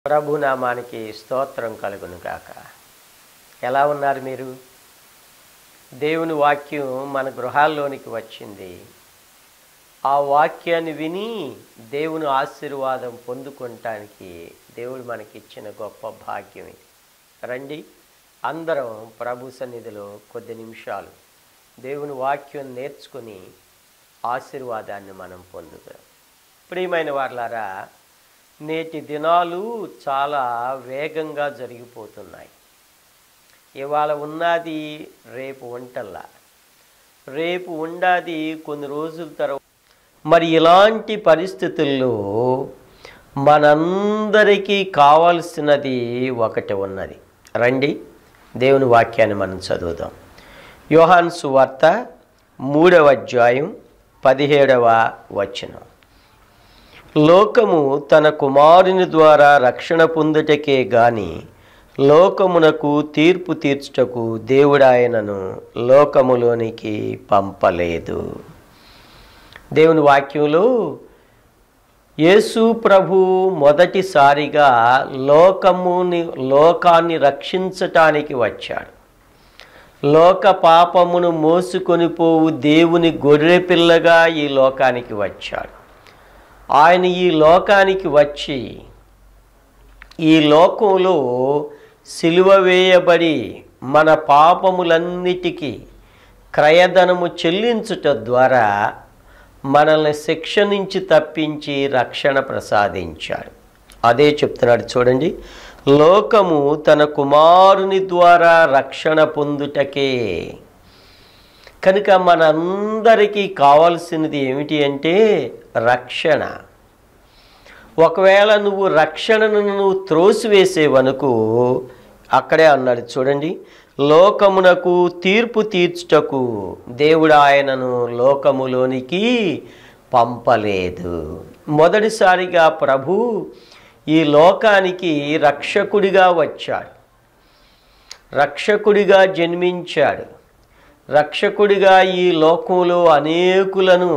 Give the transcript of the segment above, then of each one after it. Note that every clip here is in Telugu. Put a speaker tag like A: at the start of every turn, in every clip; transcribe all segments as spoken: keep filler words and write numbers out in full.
A: ప్రభునామానికి స్తోత్రం కలుగును గాక. ఎలా ఉన్నారు మీరు? దేవుని వాక్యం మన గృహాల్లోనికి వచ్చింది. ఆ వాక్యాన్ని విని దేవుని ఆశీర్వాదం పొందుకోవటానికి దేవుడు మనకిచ్చిన గొప్ప భాగ్యం ఇది. రండి, అందరం ప్రభు సన్నిధిలో కొద్ది నిమిషాలు దేవుని వాక్యం నేర్చుకుని ఆశీర్వాదాన్ని మనం పొందుతాం. ప్రియమైన వారలారా, నేటి దినాలు చాలా వేగంగా జరిగిపోతున్నాయి. ఇవాళ ఉన్నది రేపు ఉంటల్లా, రేపు ఉండాది కొన్ని రోజుల తర్వాత. మరి ఇలాంటి పరిస్థితుల్లో మనందరికీ కావాల్సినది ఒకటి ఉన్నది. రండి, దేవుని వాక్యాన్ని మనం చదువుదాం. యోహాను సువార్త మూడవ అధ్యాయం పదిహేడవ వచనం. లోకము తన కుమారుని ద్వారా రక్షణ పొందుటకే గాని లోకమునకు తీర్పు తీర్చుటకు దేవుడాయనను లోకములోనికి పంపలేదు. దేవుని వాక్యంలో యేసు ప్రభు మొదటిసారిగా లోకముని లోకాన్ని రక్షించటానికి వచ్చాడు. లోక పాపమును మోసుకొని పోవు దేవుని గొర్రెపిల్లగా ఈ లోకానికి వచ్చాడు. ఆయన ఈ లోకానికి వచ్చి ఈ లోకంలో సిలువ వేయబడి మన పాపములన్నిటికీ క్రయధనము చెల్లించుట ద్వారా మనల్ని శిక్ష నుంచి తప్పించి రక్షణ ప్రసాదించాడు. అదే చెప్తున్నాడు చూడండి. లోకము తన కుమారుని ద్వారా రక్షణ పొందుటకే. కనుక మనందరికీ కావాల్సినది ఏమిటి అంటే రక్షణ. ఒకవేళ నువ్వు రక్షణను నువ్వు త్రోసివేసేవనుకో, అక్కడే అన్నాడు చూడండి, లోకమునకు తీర్పు తీర్చుటకు దేవుడు ఆయనను లోకములోనికి పంపలేదు. మొదటిసారిగా ప్రభు ఈ లోకానికి రక్షకుడిగా వచ్చాడు, రక్షకుడిగా జన్మించాడు, రక్షకుడిగా ఈ లోకంలో అనేకులను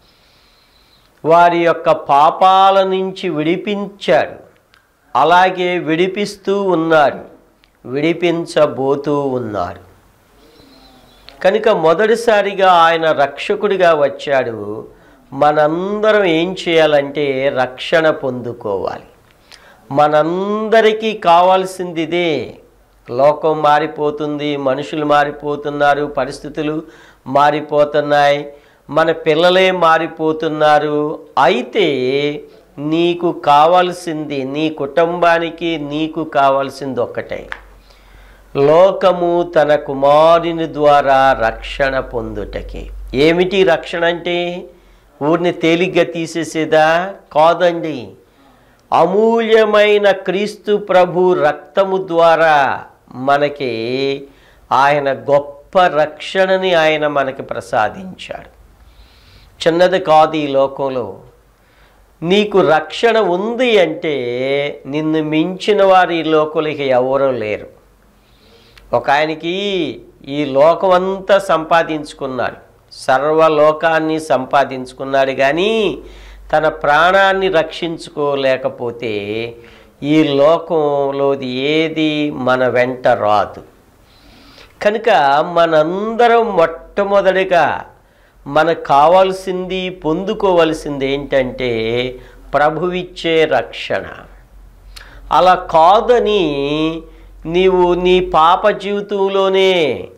A: వారి యొక్క పాపాల నుంచి విడిపించాడు. అలాగే విడిపిస్తూ ఉన్నాడు, విడిపించబోతూ ఉన్నాడు. కనుక మొదటిసారిగా ఆయన రక్షకుడిగా వచ్చాడు. మనందరం ఏం చేయాలంటే రక్షణ పొందుకోవాలి. మనందరికీ కావాల్సింది ఇదే. లోకం మారిపోతుంది, మనుషులు మారిపోతున్నారు, పరిస్థితులు మారిపోతున్నాయి, మన పిల్లలే మారిపోతున్నారు. అయితే నీకు కావాల్సింది, నీ కుటుంబానికి నీకు కావాల్సింది ఒక్కటే, లోకము తన కుమారుని ద్వారా రక్షణ పొందుటకి. ఏమిటి రక్షణ అంటే? ఊరిని తేలిగ్గా తీసేసేదా? కాదండి. అమూల్యమైన క్రీస్తు ప్రభు రక్తము ద్వారా మనకి ఆయన గొప్ప రక్షణని ఆయన మనకి ప్రసాదించాడు. చిన్నది కాదు ఈ లోకంలో. నీకు రక్షణ ఉంది అంటే నిన్ను మించిన వారు ఈ లోకంలోకి ఎవరూ లేరు. ఒక ఆయనకి ఈ లోకమంతా సంపాదించుకున్నాడు, సర్వలోకాన్ని సంపాదించుకున్నాడు, కానీ తన ప్రాణాన్ని రక్షించుకోలేకపోతే ఈ లోకంలోది ఏది మన వెంట రాదు. కనుక మనందరం మొట్టమొదటిగా మనకు కావాల్సింది, పొందుకోవలసింది ఏంటంటే ప్రభువిచ్చే రక్షణ. అలా కాదని నీవు నీ పాప జీవితంలోనే,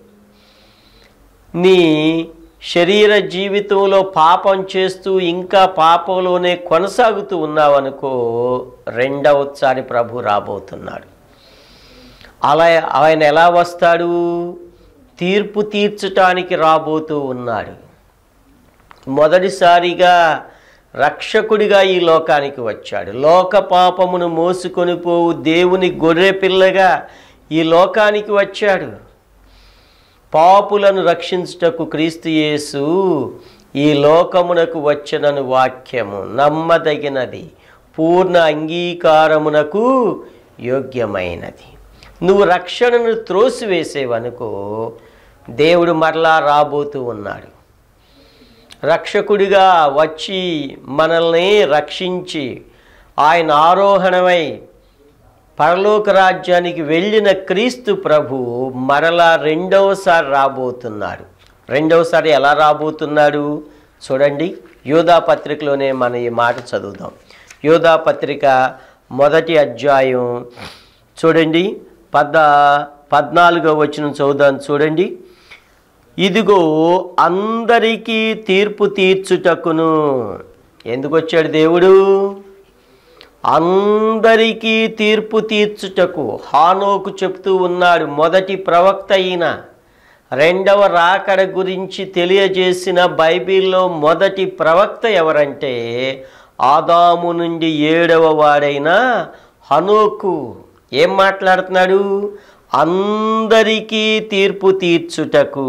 A: నీ శరీర జీవితంలో పాపం చేస్తూ ఇంకా పాపంలోనే కొనసాగుతూ ఉన్నావనుకో, రెండవసారి ప్రభు రాబోతున్నాడు. అలా ఆయన ఎలా వస్తాడు? తీర్పు తీర్చటానికి రాబోతూ ఉన్నాడు. మొదటిసారిగా రక్షకుడిగా ఈ లోకానికి వచ్చాడు. లోక పాపమును మోసుకొని పోవు దేవుని గొర్రె పిల్లగా ఈ లోకానికి వచ్చాడు. పాపులను రక్షించుటకు క్రీస్తు యేసు ఈ లోకమునకు వచ్చనను వాక్యము నమ్మదగినది, పూర్ణ అంగీకారమునకు యోగ్యమైనది. నువ్వు రక్షణను త్రోసివేసేవనుకో, దేవుడు మరలా రాబోతూ ఉన్నాడు. రక్షకుడిగా వచ్చి మనల్ని రక్షించి ఆయన ఆరోహణమై పరలోక రాజ్యానికి వెళ్ళిన క్రీస్తు ప్రభు మరలా రెండవసారి రాబోతున్నాడు. రెండవసారి ఎలా రాబోతున్నాడు చూడండి. యోధా పత్రికలోనే మనం ఈ మాట చదువుదాం. యోధా పత్రిక మొదటి అధ్యాయం చూడండి, పద పద్నాలుగో వచనం చదువుదాం చూడండి. ఇదిగో అందరికీ తీర్పు తీర్చుటకును. ఎందుకు వచ్చాడు దేవుడు? అందరికీ తీర్పు తీర్చుటకు. హానోకు చెప్తూ ఉన్నాడు, మొదటి ప్రవక్త అయిన రెండవ రాకడ గురించి తెలియజేసిన బైబిల్లో మొదటి ప్రవక్త ఎవరంటే ఆదాము నుండి ఏడవ వాడైన హనోకు. ఏం మాట్లాడుతున్నాడు? అందరికీ తీర్పు తీర్చుటకు.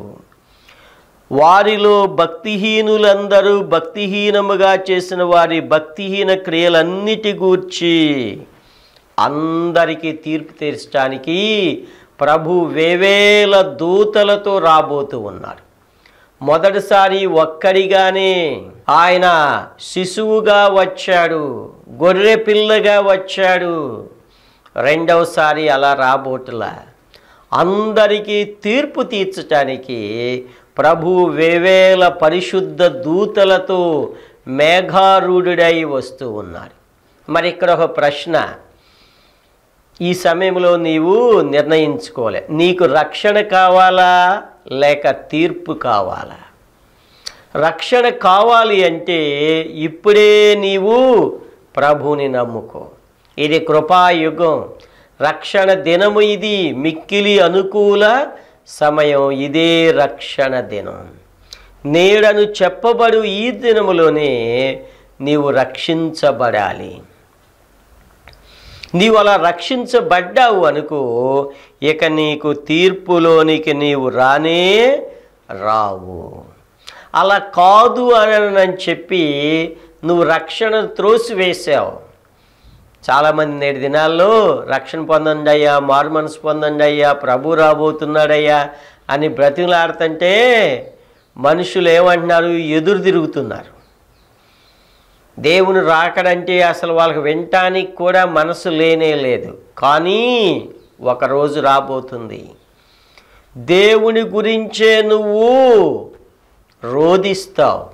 A: వారిలో భక్తిహీనులందరూ భక్తిహీనముగా చేసిన వారి భక్తిహీన క్రియలన్నిటి గూర్చి అందరికీ తీర్పు తీర్చడానికి ప్రభు వేవేల దూతలతో రాబోతూ ఉన్నాడు. మొదటిసారి ఒక్కడిగానే ఆయన శిశువుగా వచ్చాడు, గొర్రె పిల్లగా వచ్చాడు. రెండవసారి అలా రాబోతులా అందరికీ తీర్పు తీర్చడానికి ప్రభు వేవేల పరిశుద్ధ దూతలతో మేఘారూఢుడై వస్తూ ఉన్నాడు. మరి ఇక్కడ ఒక ప్రశ్న ఈ సమయంలో నీవు నిర్ణయించుకోలే, నీకు రక్షణ కావాలా లేక తీర్పు కావాలా? రక్షణ కావాలి అంటే ఇప్పుడే నీవు ప్రభుని నమ్ముకో. ఇది కృపాయుగం, రక్షణ దినము, ఇది మిక్కిలి అనుకూల సమయం, ఇదే రక్షణ దినం. నేడను చెప్పబడు ఈ దినములోనే నీవు రక్షించబడాలి. నీవు అలా రక్షించబడ్డావు అనుకో, ఇక నీకు తీర్పులోనికి నీవు రానే రావు. అలా కాదు అని చెప్పి నువ్వు రక్షణ త్రోసివేశావు. చాలామంది నేటి దినాల్లో రక్షణ పొందండి అయ్యా, మారు మనసు పొందండి అయ్యా, ప్రభు రాబోతున్నాడయ్యా అని బ్రతిమలాడుతుంటే మనుషులు ఏమంటున్నారు? ఎదురు తిరుగుతున్నారు. దేవుని రాకడంటే అసలు వాళ్ళకి వినటానికి కూడా మనసు లేనే లేదు. కానీ ఒకరోజు రాబోతుంది, దేవుని గురించే నువ్వు రోదిస్తావు,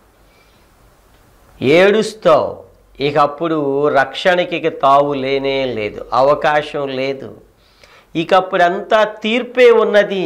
A: ఏడుస్తావు. ఇక అప్పుడు రక్షణకి తావు లేనే లేదు, అవకాశం లేదు. ఇకప్పుడు అంతా తీర్పే ఉన్నది.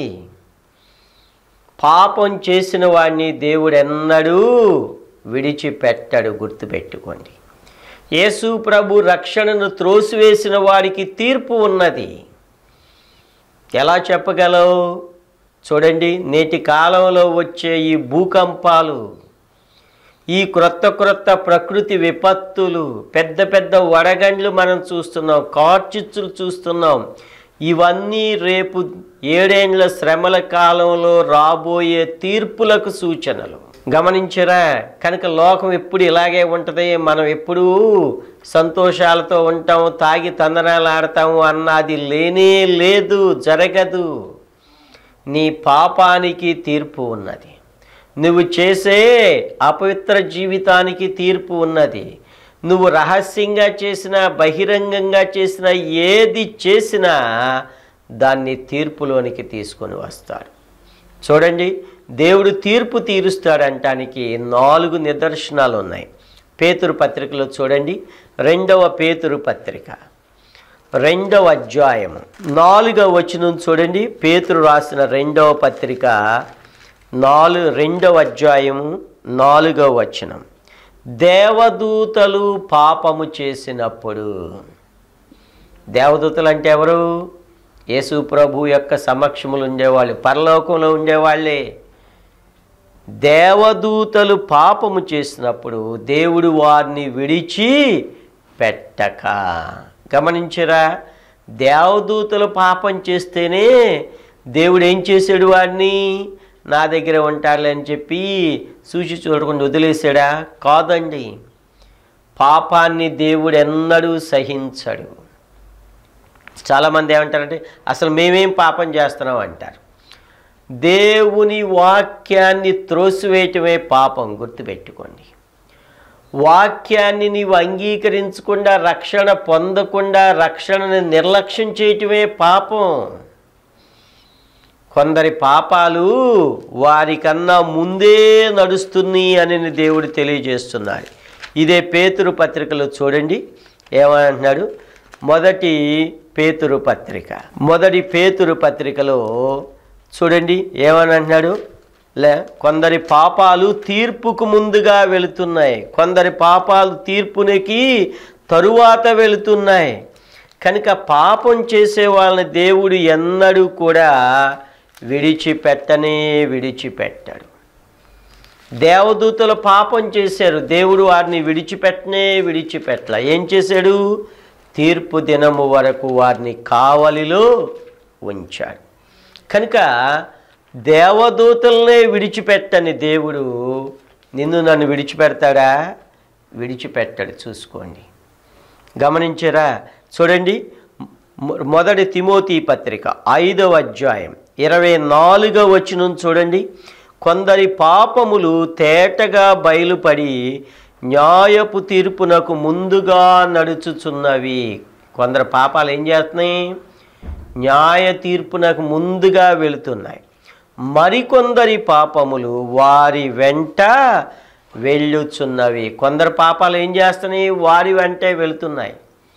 A: పాపం చేసిన వాడిని దేవుడు ఎన్నడూ విడిచిపెట్టడు, గుర్తుపెట్టుకోండి. యేసు ప్రభు రక్షణను త్రోసివేసిన వారికి తీర్పు ఉన్నది. ఎలా చెప్పగలవు? చూడండి, నేటి కాలంలో వచ్చే ఈ భూకంపాలు, ఈ క్రొత్త క్రొత్త ప్రకృతి విపత్తులు, పెద్ద పెద్ద వడగండ్లు మనం చూస్తున్నాం, కార్చిచ్చులు చూస్తున్నాం. ఇవన్నీ రేపు ఏడేండ్ల శ్రమల కాలంలో రాబోయే తీర్పులకు సూచనలు. గమనించరా? కనుక లోకం ఎప్పుడు ఇలాగే ఉంటుంది, మనం ఎప్పుడూ సంతోషాలతో ఉంటాము, తాగి తందనాలు ఆడతాము అన్నది లేనే లేదు, జరగదు. నీ పాపానికి తీర్పు ఉన్నది, నువ్వు చేసే అపవిత్ర జీవితానికి తీర్పు ఉన్నది. నువ్వు రహస్యంగా చేసినా బహిరంగంగా చేసినా ఏది చేసినా దాన్ని తీర్పులోనికి తీసుకొని వస్తాడు. చూడండి, దేవుడు తీర్పు తీరుస్తాడంటానికి నాలుగు నిదర్శనాలు ఉన్నాయి. పేతురు పత్రికలో చూడండి, రెండవ పేతురు పత్రిక రెండవ అధ్యాయము నాలుగవ వచనం చూడండి. పేతురు రాసిన రెండవ పత్రిక నాలుగు రెండవ అధ్యాయము నాలుగవ వచనం. దేవదూతలు పాపము చేసినప్పుడు, దేవదూతలు అంటే ఎవరు? యేసు ప్రభు యొక్క సమక్షములు ఉండేవాళ్ళు, పరలోకంలో ఉండేవాళ్ళే. దేవదూతలు పాపము చేసినప్పుడు దేవుడు వారిని విడిచి పెట్టక. గమనించరా? దేవదూతలు పాపం చేస్తేనే దేవుడు ఏం చేశాడు? వాడిని నా దగ్గర ఉంటాడులే అని చెప్పి చూసి చూడకుండా వదిలేశాడా? కాదండి. పాపాన్ని దేవుడు ఎన్నడూ సహించడు. చాలామంది ఏమంటారంటే అసలు మేమేం పాపం చేస్తున్నాం అంటారు. దేవుని వాక్యాన్ని త్రోసివేయటమే పాపం, గుర్తుపెట్టుకోండి. వాక్యాన్ని నీవు అంగీకరించకుండా రక్షణ పొందకుండా రక్షణని నిర్లక్ష్యం చేయటమే పాపం. కొందరి పాపాలు వారికన్నా ముందే నడుస్తున్నాయి అని దేవుడు తెలియజేస్తున్నాడు. ఇదే పేతురు పత్రికలో చూడండి ఏమంటున్నాడు. మొదటి పేతురు పత్రిక మొదటి పేతురు పత్రికలో చూడండి ఏమని అంటున్నాడు. లే కొందరి పాపాలు తీర్పుకు ముందుగా వెళుతున్నాయి, కొందరి పాపాలు తీర్పునికి తరువాత వెళుతున్నాయి. కనుక పాపం చేసే వాళ్ళని దేవుడు ఎన్నడూ కూడా విడిచిపెట్టనే విడిచిపెట్టాడు. దేవదూతలు పాపం చేశారు, దేవుడు వారిని విడిచిపెట్టనే విడిచిపెట్టల. ఏం చేశాడు? తీర్పు దినము వరకు వారిని కావలిలో ఉంచాడు. కనుక దేవదూతలనే విడిచిపెట్టని దేవుడు నిన్ను నన్ను విడిచిపెడతాడా? విడిచిపెట్టాడు. చూసుకోండి, గమనించారా? చూడండి మొదటి తిమోతి పత్రిక ఐదవ అధ్యాయం ఇరవై నాలుగవ వచనం చూడండి. కొందరి పాపములు తేటగా బయలుపడి న్యాయపు తీర్పునకు ముందుగా నడుచుచున్నవి. కొందరు పాపాలు ఏం చేస్తున్నాయి? న్యాయ తీర్పునకు ముందుగా వెళుతున్నాయి. మరికొందరి పాపములు వారి వెంట వెళ్ళుచున్నవి. కొందరు పాపాలు ఏం చేస్తున్నాయి? వారి వెంటే వెళుతున్నాయి.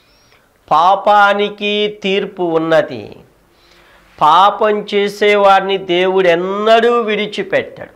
A: పాపానికి తీర్పు ఉన్నది. పాపం చేసేవారిని దేవుడు ఎన్నడూ విడిచిపెట్టాడు.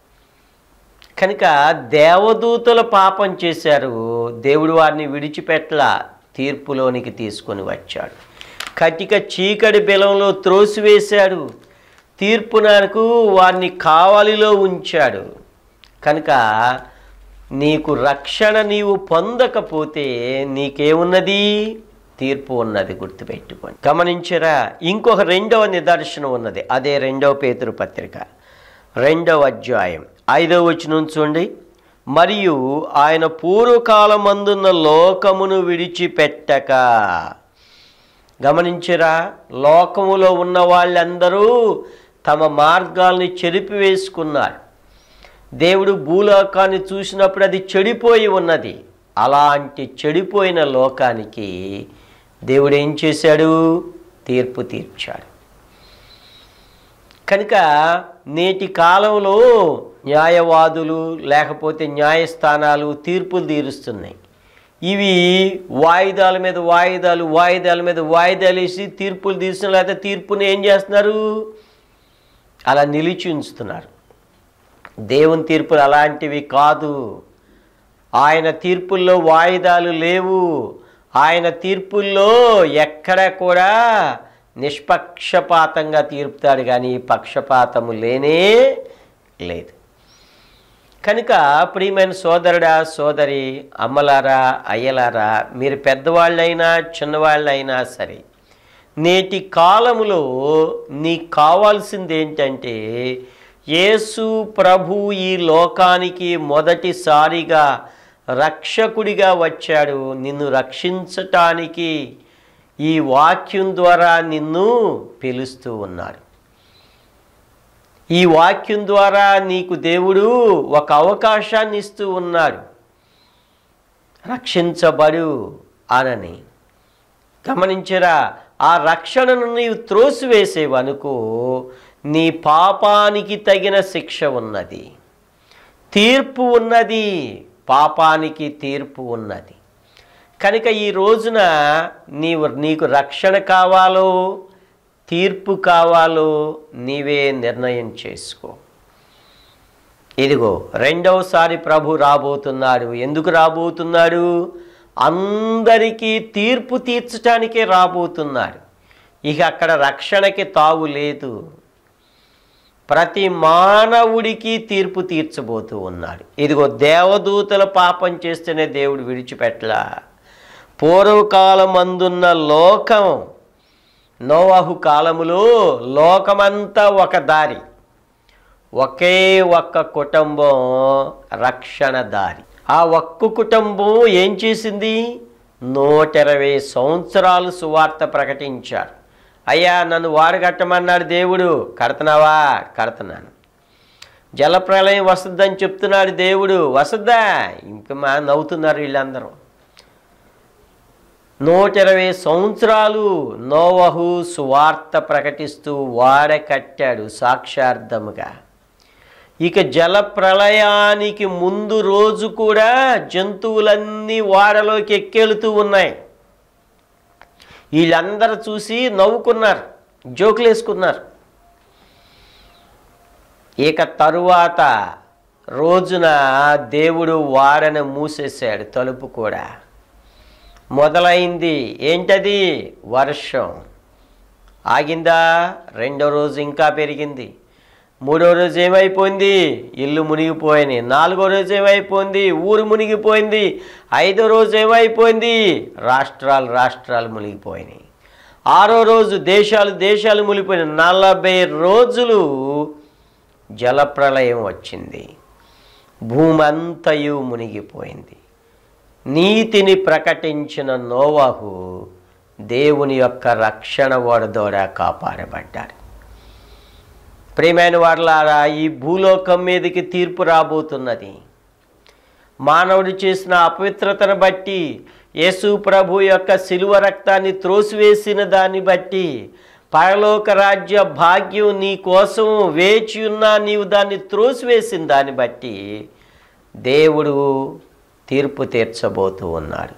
A: కనుక దేవదూతలు పాపం చేశారు, దేవుడు వారిని విడిచిపెట్టలా, తీర్పులోనికి తీసుకొని వచ్చాడు. కటిక చీకటి బెలంలో త్రోసివేశాడు, తీర్పునకు వారిని కావలిలో ఉంచాడు. కనుక నీకు రక్షణ నీవు పొందకపోతే నీకేమున్నది? తీర్పు ఉన్నది. గుర్తుపెట్టుకోండి, గమనించరా? ఇంకొక రెండవ నిదర్శనం ఉన్నది. అదే రెండవ పేతురు పత్రిక రెండవ అధ్యాయం ఐదవ వచనం చూడండి. మరియు ఆయన పూర్వకాలమందున్న లోకమును విడిచిపెట్టక. గమనించరా? లోకములో ఉన్న వాళ్ళందరూ తమ మార్గాల్ని చెరిపివేసుకున్నారు. దేవుడు భూలోకాన్ని చూసినప్పుడు అది చెడిపోయి ఉన్నది. అలాంటి చెడిపోయిన లోకానికి దేవుడు ఏం చేశాడు? తీర్పు తీర్చాడు. కనుక నేటి కాలంలో న్యాయవాదులు లేకపోతే న్యాయస్థానాలు తీర్పులు తీరుస్తున్నాయి. ఇవి వాయిదాల మీద వాయిదాలు వాయిదాల మీద వాయిదాలు వేసి తీర్పులు తీరుస్తున్నారు. లేకపోతే తీర్పుని ఏం చేస్తున్నారు? అలా నిలిచి ఉంచుతున్నారు. దేవుని తీర్పులు అలాంటివి కాదు. ఆయన తీర్పుల్లో వాయిదాలు లేవు. ఆయన తీర్పుల్లో ఎక్కడ కూడా నిష్పక్షపాతంగా తీర్పుతాడు, కానీ పక్షపాతము లేనే లేదు. కనుక ప్రియమైన సోదరుడా సోదరి, అమ్మలారా అయ్యలారా, మీరు పెద్దవాళ్ళైనా చిన్నవాళ్ళైనా సరే, నేటి కాలములో నీకు కావాల్సింది ఏంటంటే యేసు ప్రభు ఈ లోకానికి మొదటిసారిగా రక్షకుడిగా వచ్చాడు. నిన్ను రక్షించటానికి ఈ వాక్యం ద్వారా నిన్ను పిలుస్తూ ఉన్నాడు. ఈ వాక్యం ద్వారా నీకు దేవుడు ఒక అవకాశాన్ని ఇస్తూ ఉన్నాడు, రక్షించబడు అనని. గమనించరా? ఆ రక్షణను నీవు త్రోసివేసేవనుకో నీ పాపానికి తగిన శిక్ష ఉన్నది, తీర్పు ఉన్నది. పాపానికి తీర్పు ఉన్నది. కనుక ఈ రోజున నీవు నీకు రక్షణ కావాలో తీర్పు కావాలో నీవే నిర్ణయం చేసుకో. ఇదిగో రెండవసారి ప్రభు రాబోతున్నాడు. ఎందుకు రాబోతున్నాడు? అందరికీ తీర్పు తీర్చడానికే రాబోతున్నాడు. ఇక అక్కడ రక్షణకి తావు లేదు. ప్రతి మానవుడికి తీర్పు తీర్చబోతూ ఉన్నాడు. ఇదిగో దేవదూతల పాపం చేస్తేనే దేవుడు విడిచిపెట్టలా. పూర్వకాలమందున్న లోకం, నోవహు కాలములో లోకమంతా ఒక దారి, ఒకే ఒక్క కుటుంబం రక్షణ దారి. ఆ ఒక్క కుటుంబం ఏం చేసింది? నూట ఇరవై సంవత్సరాలు సువార్త ప్రకటించారు. అయ్యా నన్ను వారు కట్టమన్నాడు దేవుడు, కడుతున్నావా? కడుతున్నాను. జలప్రళయం వస్తుందని చెప్తున్నాడు దేవుడు. వస్తుందా? ఇంకా మా నవ్వుతున్నారు వీళ్ళందరూ. నూట ఇరవై సంవత్సరాలు నోవహు సువార్త ప్రకటిస్తూ వాడ కట్టాడు సాక్షార్థముగా. ఇక జల ప్రళయానికి ముందు రోజు కూడా జంతువులన్నీ వాడలోకి ఎక్కెళుతూ ఉన్నాయి. వీళ్ళందరూ చూసి నవ్వుకున్నారు, జోకులు వేసుకున్నారు. ఇక తరువాత రోజున దేవుడు వాడను మూసేశాడు, తలుపు కూడా. మొదలైంది ఏంటది? వర్షం. ఆగిందా? రెండో రోజు ఇంకా పెరిగింది. మూడో రోజు ఏమైపోయింది? ఇల్లు మునిగిపోయినాయి. నాలుగో రోజు ఏమైపోయింది? ఊరు మునిగిపోయింది. ఐదో రోజు ఏమైపోయింది? రాష్ట్రాలు రాష్ట్రాలు మునిగిపోయినాయి. ఆరో రోజు దేశాలు దేశాలు మునిగిపోయినాయి. నలభై రోజులు జలప్రళయం వచ్చింది. భూమి అంతయు మునిగిపోయింది. నీతిని ప్రకటించిన నోవహు దేవుని యొక్క రక్షణ ఓడ ద్వారా కాపాడబడ్డాడు. ప్రియమైన వారలారా, ఈ భూలోకం మీదకి తీర్పు రాబోతున్నది. మానవుడు చేసిన అపవిత్రతను బట్టి, యేసు ప్రభు యొక్క శిలువ రక్తాన్ని త్రోసివేసిన దాన్ని బట్టి, పరలోక రాజ్య భాగ్యం నీ కోసం వేచి ఉన్నా నీవు దాన్ని త్రోసివేసిన దాన్ని బట్టి దేవుడు తీర్పు తీర్చబోతూ ఉన్నాడు.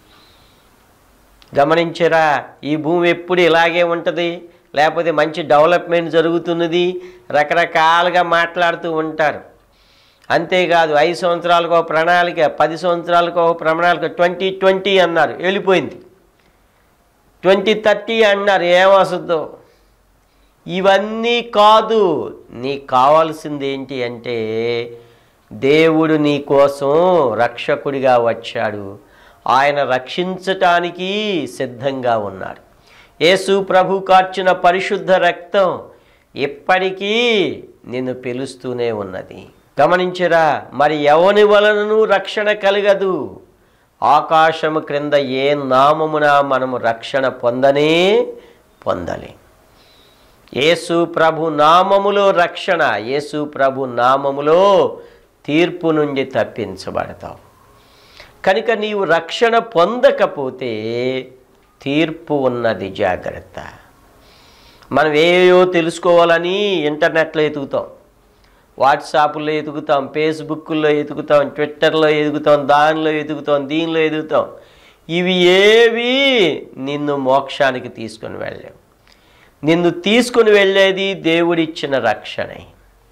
A: గమనించరా? ఈ భూమి ఎప్పుడు ఇలాగే ఉంటుంది, లేకపోతే మంచి డెవలప్మెంట్ జరుగుతున్నది రకరకాలుగా మాట్లాడుతూ ఉంటారు. అంతేకాదు ఐదు సంవత్సరాలకు ఒక ప్రణాళిక, పది సంవత్సరాలకు ఒక ప్రణాళిక, ట్వంటీ ట్వంటీ అన్నారు, వెళ్ళిపోయింది. ట్వంటీ థర్టీ అన్నారు, ఏమొస్తుందో. ఇవన్నీ కాదు. నీకు కావాల్సింది ఏంటి అంటే దేవుడు నీ కోసం రక్షకుడిగా వచ్చాడు. ఆయన రక్షించటానికి సిద్ధంగా ఉన్నాడు. యేసు ప్రభు కార్చిన పరిశుద్ధ రక్తం ఎప్పటికీ నిన్ను పిలుస్తూనే ఉన్నది. గమనించరా? మరి ఎవని వలనను రక్షణ కలగదు. ఆకాశము క్రింద ఏ నామమున మనము రక్షణ పొందనే పొందలే. యేసు ప్రభు నామములో రక్షణ, యేసు ప్రభు నామములో తీర్పు నుండి తప్పించబడతావు. కనుక నీవు రక్షణ పొందకపోతే తీర్పు ఉన్నది, జాగ్రత్త. మనం ఏయో తెలుసుకోవాలని ఇంటర్నెట్లో ఎతుకుతాం, వాట్సాప్లో ఎతుకుతాం, ఫేస్బుక్లో ఎతుకుతాం, ట్విట్టర్లో ఎదుగుతాం, దానిలో ఎదుగుతాం, దీనిలో ఎదుగుతాం. ఇవి ఏవి నిన్ను మోక్షానికి తీసుకొని వెళ్ళలేవు. నిన్ను తీసుకుని వెళ్ళేది దేవుడిచ్చిన రక్షణే.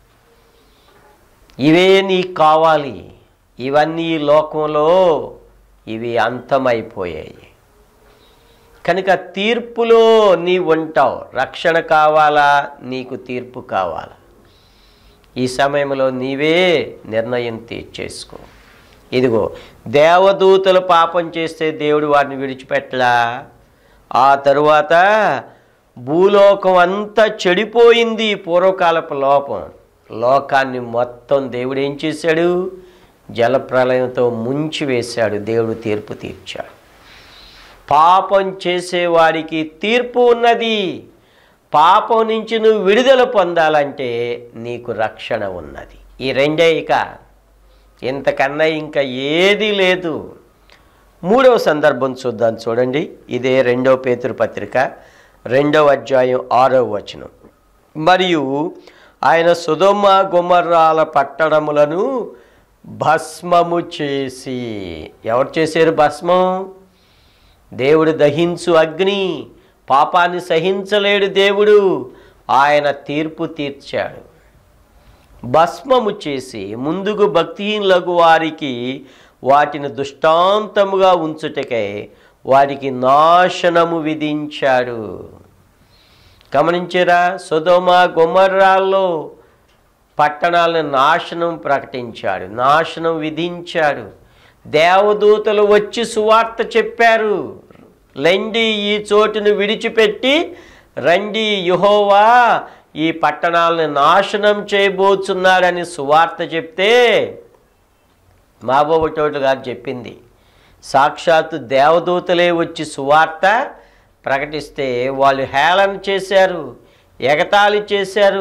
A: ఇవే నీకు కావాలి. ఇవన్నీ లోకంలో ఇవి అంతమైపోయాయి. కనుక తీర్పులో నీ ఉంటావు. రక్షణ కావాలా, నీకు తీర్పు కావాలా? ఈ సమయంలో నీవే నిర్ణయం తీర్చేసుకో. ఇదిగో, దేవదూతలు పాపం చేస్తే దేవుడు వారిని విడిచిపెట్టలా. ఆ తరువాత భూలోకం అంతా చెడిపోయింది. పూర్వకాలపు లోపం లోకాన్ని మొత్తం దేవుడు ఏం చేశాడు? జలప్రళయంతో ముంచి వేశాడు. దేవుడు తీర్పు తీర్చాడు. పాపం చేసేవాడికి తీర్పు ఉన్నది. పాపం నుంచి నువ్వు విడుదల పొందాలంటే నీకు రక్షణ ఉన్నది. ఈ రెండే, ఇక ఇంతకన్నా ఇంకా ఏది లేదు. మూడవ సందర్భం చూద్దాం, చూడండి. ఇదే రెండవ పేతురు పత్రిక రెండవ అధ్యాయం ఆరవ వచనం. మరియు ఆయన సొదొమ గొమొర్రాల పట్టణములను భస్మము చేసి. ఎవరు చేశారు భస్మం? దేవుడు దహించు అగ్ని. పాపాన్ని సహించలేడు దేవుడు. ఆయన తీర్పు తీర్చాడు. భస్మము చేసి ముందుకు భక్తిహీనులకు వారికి వాటిని దృష్టాంతముగా ఉంచుటకై వారికి నాశనము విధించాడు. గమనించారా? సొదొమ గొమొర్రాల్లో పట్టణాలను నాశనం ప్రకటించాడు, నాశనం విధించాడు. దేవదూతలు వచ్చి సువార్త చెప్పారు. రండి, ఈ చోటును విడిచిపెట్టి రండి, యెహోవా ఈ పట్టణాలను నాశనం చేయబోతున్నాడని సువార్త చెప్తే మాబోబటోటు గారు చెప్పింది. సాక్షాత్తు దేవదూతలే వచ్చి సువార్త ప్రకటిస్తే వాళ్ళు హేళన చేశారు, ఎగతాళి చేశారు.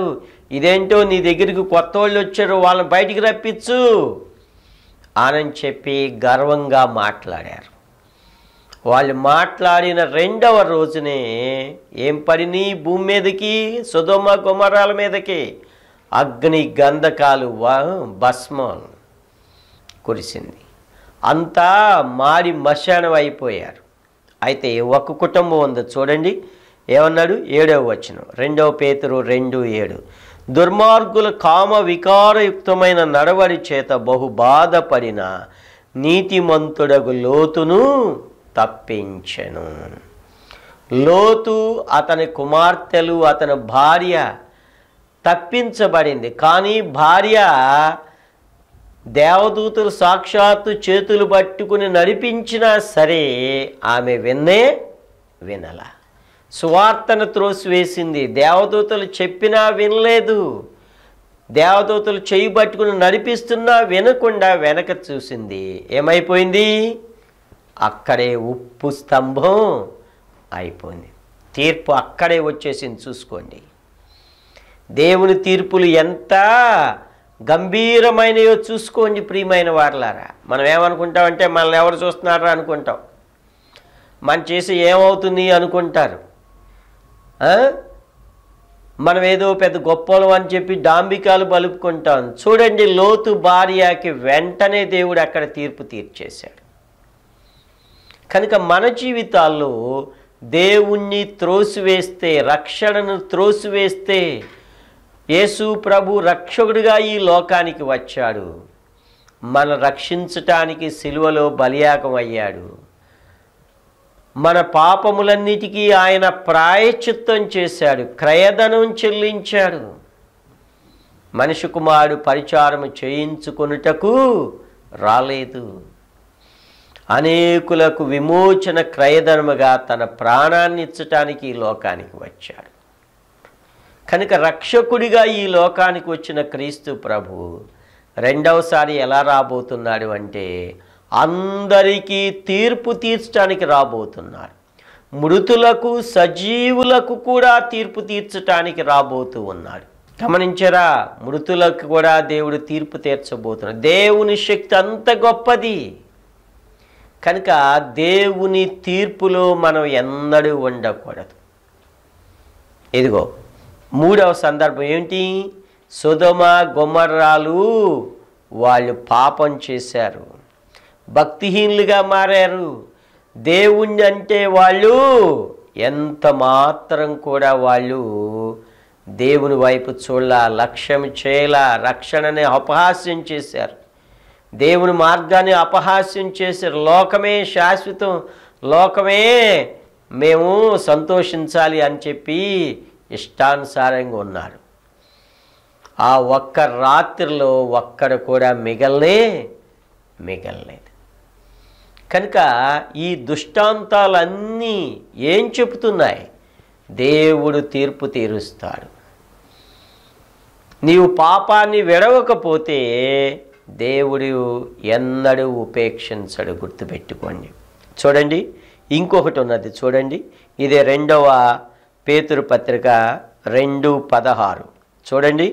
A: ఇదేంటో నీ దగ్గరికి కొత్త వాళ్ళు వచ్చారు, వాళ్ళని బయటికి రప్పించు అని చెప్పి గర్వంగా మాట్లాడారు. వాళ్ళు మాట్లాడిన రెండవ రోజునే ఏం పడిని భూమి మీదకి, సొదొమ గొమొర్రాల మీదకి అగ్ని గంధకాలు భస్మం కురిసింది. అంతా మాడి మశానం అయిపోయారు. అయితే ఒక కుటుంబం ఉంది చూడండి, ఏమన్నాడు? ఏడవ వచనం, రెండవ పేతురు రెండు ఏడు, దుర్మార్గుల కామ వికారయుక్తమైన నడవడి చేత బహు బాధపడిన నీతిమంతుడగు లోతును తప్పించెను. లోతు, అతని కుమార్తెలు, అతని భార్య తప్పించబడింది. కానీ భార్య దేవదూతలు సాక్షాత్తు చేతులు పట్టుకుని నడిపించినా సరే ఆమె విన్నే వినల. సువార్తను త్రోసివేసింది. దేవదూతలు చెప్పినా వినలేదు. దేవదూతలు చేయి పట్టుకుని నడిపిస్తున్నా వినకుండా వెనక చూసింది. ఏమైపోయింది? అక్కడే ఉప్పు స్తంభం అయిపోయింది. తీర్పు అక్కడే వచ్చేసింది. చూసుకోండి, దేవుని తీర్పులు ఎంత గంభీరమైనయో చూసుకోండి ప్రియమైన వారలారా. మనం ఏమనుకుంటామంటే మనల్ని ఎవరు చూస్తున్నారా అనుకుంటాం, మనం చేసి ఏమవుతుంది అనుకుంటారు. మనం ఏదో పెద్ద గొప్పలం అని చెప్పి డాంబికాలు బలుపుకుంటాం. చూడండి, లోతు భార్యకి వెంటనే దేవుడు అక్కడ తీర్పు తీర్చేశాడు. కనుక మన జీవితాల్లో దేవుణ్ణి త్రోసివేస్తే, రక్షణను త్రోసివేస్తే, యేసు ప్రభు రక్షకుడిగా ఈ లోకానికి వచ్చాడు, మన రక్షించటానికి సిలువలో బలియాగం అయ్యాడు, మన పాపములన్నిటికీ ఆయన ప్రాయశ్చిత్తం చేశాడు, క్రయధనం చెల్లించాడు. మనిషి కుమారుడు పరిచారము చేయించుకొనుటకు రాలేదు, అనేకులకు విమోచన క్రయధనముగా తన ప్రాణాన్ని ఇచ్చటానికి ఈ లోకానికి వచ్చాడు. కనుక రక్షకుడిగా ఈ లోకానికి వచ్చిన క్రీస్తు ప్రభు రెండవసారి ఎలా రాబోతున్నాడు అంటే అందరికీ తీర్పు తీర్చడానికి రాబోతున్నాడు. మృతులకు సజీవులకు కూడా తీర్పు తీర్చడానికి రాబోతూ ఉన్నాడు. గమనించరా, మృతులకు కూడా దేవుడు తీర్పు తీర్చబోతున్నాడు. దేవుని శక్తి అంత గొప్పది. కనుక దేవుని తీర్పులో మనం ఎన్నడూ ఉండకూడదు. ఇదిగో మూడవ సందర్భం ఏంటి? సొదొమ గొమొర్రాలు వాళ్ళు పాపం చేశారు, భక్తిహీనులుగా మారారు. దేవుణ్ణి అంటే వాళ్ళు ఎంత మాత్రం కూడా వాళ్ళు దేవుని వైపు చూడలా, లక్ష్యం చేయలా, రక్షణని అపహాస్యం చేశారు, దేవుని మార్గాన్ని అపహాస్యం చేశారు. లోకమే శాశ్వతం, లోకమే మేము సంతోషించాలి అని చెప్పి ఇష్టానుసారంగా ఉన్నారు. ఆ ఒక్క రాత్రిలో ఒక్కడ కూడా మిగలనే మిగలలేదు. కనుక ఈ దృష్టాంతాలన్నీ ఏం చెబుతున్నాయి? దేవుడు తీర్పు తీరుస్తాడు. నీవు పాపాన్ని విడవకపోతే దేవుడు ఎన్నడూ ఉపేక్షించడు, గుర్తుపెట్టుకోండి. చూడండి, ఇంకొకటి ఉన్నది చూడండి, ఇదే రెండవ పేతురు పత్రిక రెండు పదహారు చూడండి.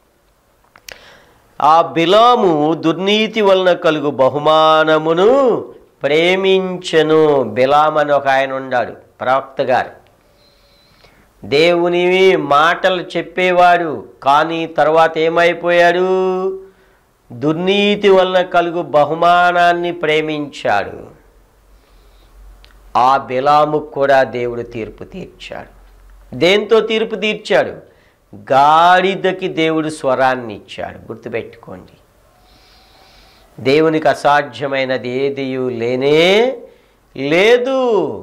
A: ఆ బిలాము దుర్నీతి వలన కలుగు బహుమానమును ప్రేమించెను. బిలాం అని ఒక ఆయన ఉన్నాడు, ప్రవక్త గారు, దేవుని మాటలు చెప్పేవాడు. కానీ తర్వాత ఏమైపోయాడు? దుర్నీతి వలన కలుగు బహుమానాన్ని ప్రేమించాడు. ఆ బిలాముకు కూడా దేవుడు తీర్పు తీర్చాడు. దేంతో తీర్పు తీర్చాడు? గాడిదకి దేవుడు స్వరాన్ని ఇచ్చాడు. గుర్తుపెట్టుకోండి, దేవునికి అసాధ్యమైనది ఏది లేనే లేదు.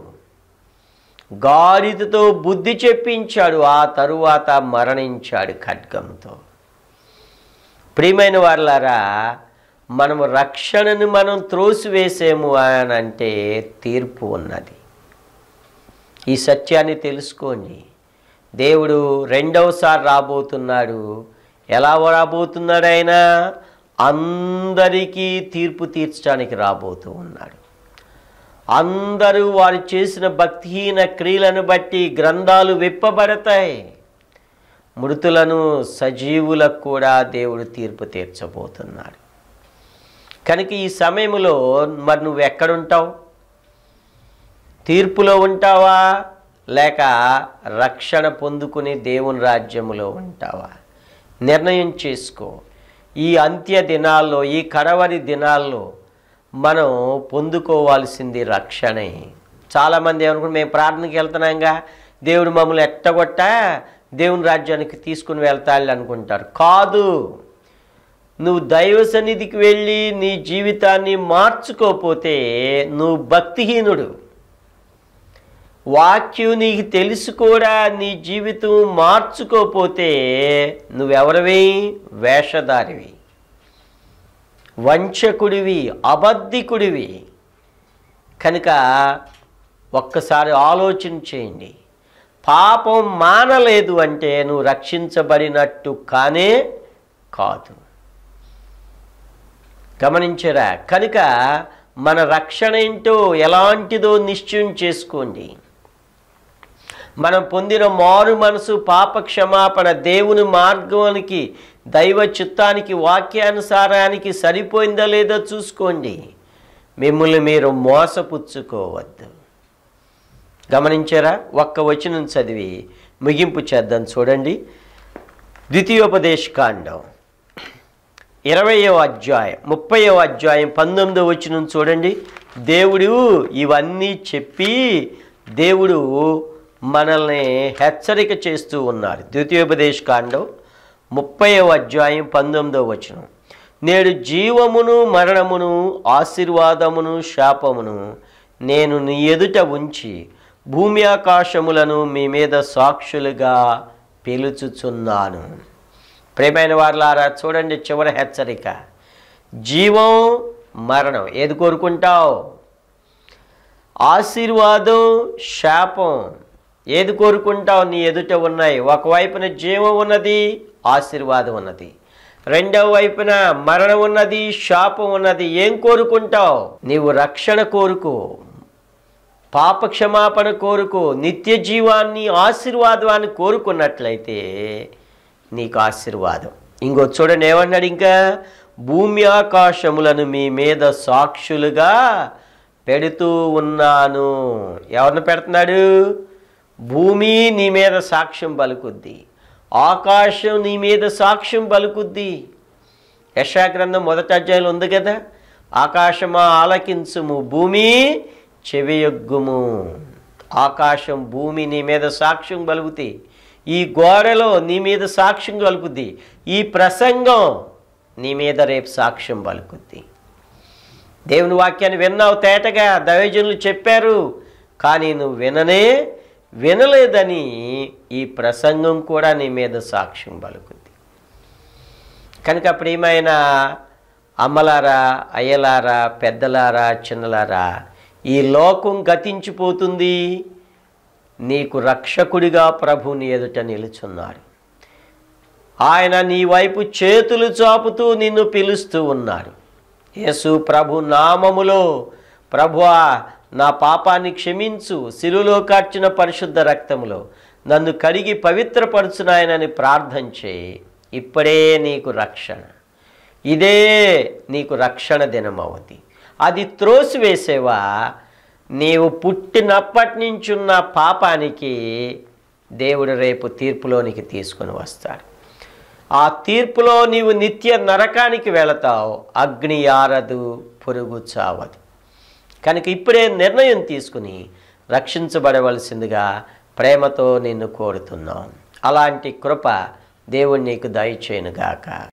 A: గాడిదతో బుద్ధి చెప్పించాడు, ఆ తరువాత మరణించాడు ఖడ్గంతో. ప్రియమైన వారలారా, మనము రక్షణను మనం త్రోసివేసేము అని అంటే తీర్పు ఉన్నది. ఈ సత్యాన్ని తెలుసుకోండి. దేవుడు రెండవసారి రాబోతున్నాడు. ఎలా రాబోతున్నాడు? ఆయన అందరికీ తీర్పు తీర్చడానికి రాబోతూ ఉన్నాడు. అందరూ వారు చేసిన భక్తిహీన క్రియలను బట్టి గ్రంథాలు విప్పబడతాయి. మృతులను సజీవులకు కూడా దేవుడు తీర్పు తీర్చబోతున్నాడు. కనుక ఈ సమయంలో మరి నువ్వు ఎక్కడుంటావు? తీర్పులో ఉంటావా, లేక రక్షణ పొందుకుని దేవుని రాజ్యములో ఉంటావా? నిర్ణయం చేసుకో. ఈ అంత్య దినాల్లో, ఈ కడవరి దినాల్లో మనం పొందుకోవాల్సింది రక్షణే. చాలామంది ఏమనుకుంటే మేము ప్రార్థనకి వెళ్తున్నాంగా, దేవుడు మమ్మల్ని ఎట్టగొట్టా దేవుని రాజ్యానికి తీసుకుని వెళ్తాడు అనుకుంటారు. కాదు, నువ్వు దైవ సన్నిధికి వెళ్ళి నీ జీవితాన్ని మార్చుకోకపోతే నువ్వు భక్తిహీనుడు. వాక్యం నీకు తెలుసు కూడా నీ జీవితం మార్చుకోపోతే నువ్వెవరివి? వేషధారివి, వంచకుడివి, అబద్ధికుడివి. కనుక ఒక్కసారి ఆలోచన చేయండి. పాపం మానలేదు అంటే నువ్వు రక్షించబడినట్టు కానే కాదు. గమనించరా? కనుక మన రక్షణ ఏంటో ఎలాంటిదో నిశ్చయం చేసుకోండి. మనం పొందిన మారు మనసు, పాప క్షమాపణ దేవుని మార్గానికి, దైవ చిత్తానికి, వాక్యానుసారానికి సరిపోయిందా లేదో చూసుకోండి. మిమ్మల్ని మీరు మోసపుచ్చుకోవద్దు. గమనించారా? ఒక్క వచనం చదివి ముగింపు చేద్దాం. చూడండి, ద్వితీయోపదేశ కాండం ఇరవయో అధ్యాయం ముప్పయో అధ్యాయం పంతొమ్మిదో వచనం చూడండి. దేవుడు ఇవన్నీ చెప్పి దేవుడు మనల్ని హెచ్చరిక చేస్తూ ఉన్నారు. ద్వితీయోపదేశ కాండం ముప్పయో అధ్యాయం పంతొమ్మిదో వచనం, నేడు జీవమును మరణమును ఆశీర్వాదమును శాపమును నేను నీ ఎదుట ఉంచి భూమి ఆకాశములను మీ మీద సాక్షులుగా పిలుచుచున్నాను. ప్రియమైన వారులారా, చూడండి చివరి హెచ్చరిక. జీవం, మరణం ఏది కోరుకుంటావు? ఆశీర్వాదం, శాపం ఏది కోరుకుంటావు? నీ ఎదుట ఉన్నాయి. ఒకవైపున జీవం ఉన్నది, ఆశీర్వాదం ఉన్నది. రెండవ వైపున మరణం ఉన్నది, శాపం ఉన్నది. ఏం కోరుకుంటావు? నీవు రక్షణ కోరుకో, పాప క్షమాపణ కోరుకో, నిత్య జీవాన్ని, ఆశీర్వాదాన్ని కోరుకున్నట్లయితే నీకు ఆశీర్వాదం. ఇంకో చూడండి ఏమన్నాడు ఇంకా, భూమి ఆకాశములను మీ మీద సాక్షులుగా పెడుతూ ఉన్నాను. ఎవరిని పెడుతున్నాడు? భూమి నీ మీద సాక్ష్యం పలుకుద్ది, ఆకాశం నీ మీద సాక్ష్యం పలుకుద్ది. యెషయా గ్రంథం మొదటి అధ్యాయంలో ఉంది కదా, ఆకాశమా ఆలకించుము, భూమి చెవియొగ్గుము. ఆకాశం, భూమి నీ మీద సాక్ష్యం పలుకుతాయి. ఈ గోడలో నీ మీద సాక్ష్యం పలుకుద్ది. ఈ ప్రసంగం నీ మీద రేపు సాక్ష్యం పలుకుద్ది. దేవుని వాక్యాన్ని విన్నావు తేటగా, దైవజనులు చెప్పారు, కానీ నువ్వు విననే వినలేదని ఈ ప్రసంగం కూడా నీ మీద సాక్ష్యం పలుకుద్ది. కనుక ప్రియమైన అమ్మలారా, అయ్యలారా, పెద్దలారా, చిన్నలారా, ఈ లోకం గతించిపోతుంది. నీకు రక్షకుడిగా ప్రభు నీ ఎదుట నిలుచున్నాడు. ఆయన నీ వైపు చేతులు చాపుతూ నిన్ను పిలుస్తూ ఉన్నాడు. యేసు ప్రభు నామములో, ప్రభువా నా పాపాన్ని క్షమించు, శిలువలో కార్చిన పరిశుద్ధ రక్తములో నన్ను కడిగి పవిత్రపరచునాయనని ప్రార్థన చేయి. ఇప్పుడే నీకు రక్షణ, ఇదే నీకు రక్షణ దినమవుతుంది. అది త్రోసివేసేవా, నీవు పుట్టినప్పటి నుంచి ఉన్న పాపానికి దేవుడు రేపు తీర్పులోనికి తీసుకొని వస్తాడు. ఆ తీర్పులో నీవు నిత్య నరకానికి వెళతావు. అగ్ని ఆరదు, పురుగు చావదు. కనుక ఇప్పుడే నిర్ణయం తీసుకుని రక్షించబడవలసిందిగా ప్రేమతో నిన్ను కోరుతున్నాం. అలాంటి కృప దేవుడు నీకు దయచేయునుగాక.